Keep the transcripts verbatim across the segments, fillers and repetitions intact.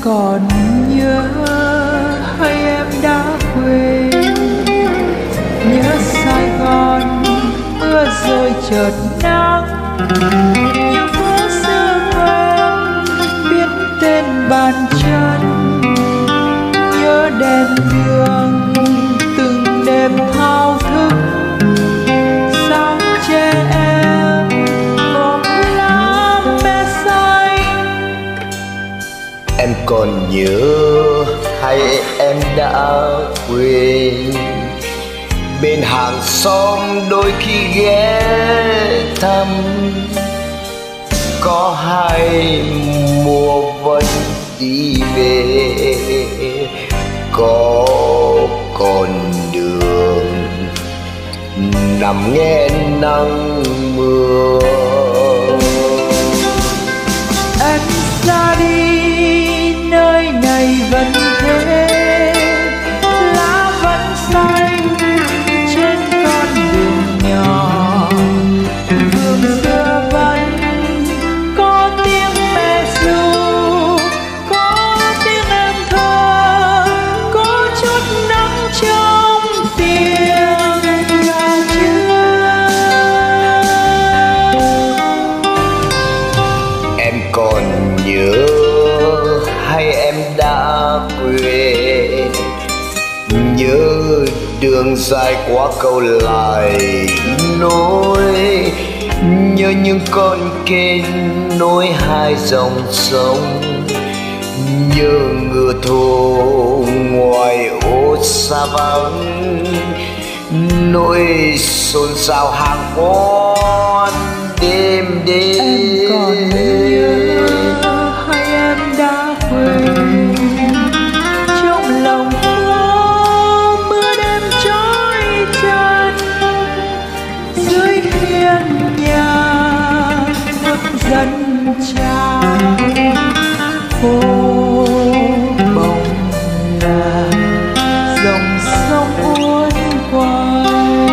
còn nhớ hay em đã quên? Nhớ Sài Gòn mưa rơi chợt nắng, nhớ phố xưa quen biết tên bàn chân, nhớ đèn đường từng đêm thao thức sáng trẻ em gom lá me xanh. Em còn nhớ hay em đã quên? Bên hàng xóm đôi khi ghé thăm, có hai mùa vẫn đi về, có con đường nằm nghe nắng mưa. Em ra đi nơi này vẫn thế, lá vẫn xanh trên con đường nhỏ, vườn xưa vẫn có tiếng mẹ ru, có tiếng em thơ, có chút nắng trong tiếng gà trưa. Em còn nhớ hay em đã quên? Nhớ đường dài qua cầu lại nối, nhớ những con kênh nối hai dòng sông, nhớ ngựa thô ngoài ô xa vắng, nỗi xôn xao hàng quán đêm đêm. Em còn nhớ hay em đã quên? Trong lòng phố mưa đêm trói chân, dưới hiên nhà nước dần tràn, phố bồng làng dòng sông uốn quay.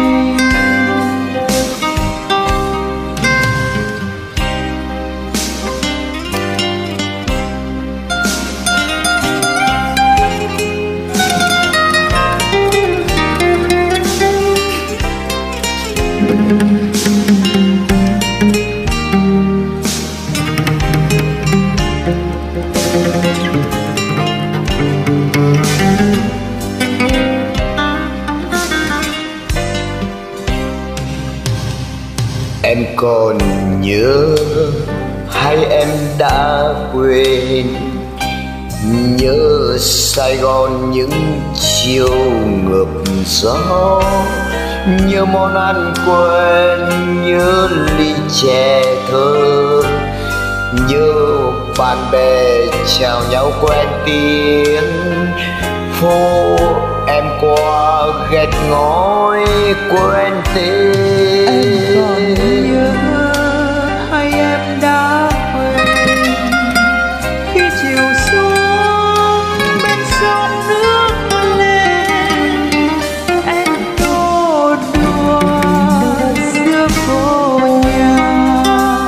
Em còn nhớ hay em đã quên? Nhớ Sài Gòn những chiều ngập gió, nhớ món ăn quen, nhớ ly chè thơ, nhớ bạn bè chào nhau quen tiếng, phố em qua gạch ngói quen tên. Em còn nhớ hay em đã quên? Khi chiều xuống bên sông nước lên, em tô đùa giữa phố nhà,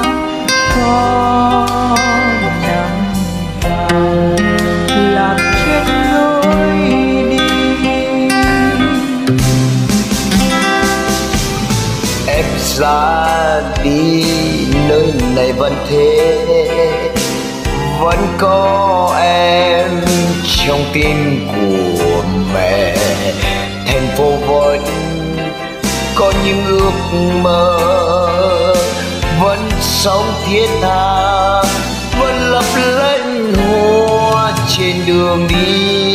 có nắng vàng lạc trên lối đi. Em ra đi nơi này vẫn thế, vẫn có em trong tim của mẹ. Thành phố vẫn có những ước mơ, vẫn sống thiết tha, vẫn lấp lánh hoa trên đường đi.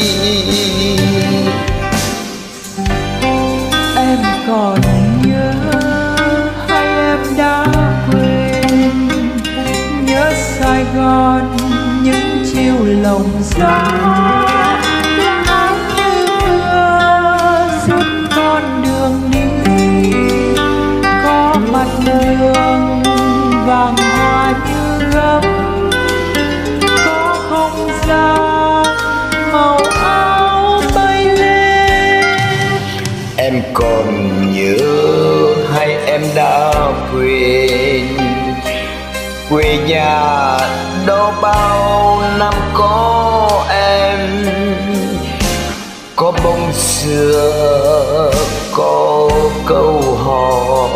Em còn nhớ hay em đã quên? Nhớ Sài Gòn những chiều lồng gió, lá áo như mưa suốt con đường đi, có mặt đường vàng hoa như gấm, có không gian màu áo bay lên. Em còn nhớ hay em đã quên? Quê nhà đó bao năm có có bông xưa có câu hò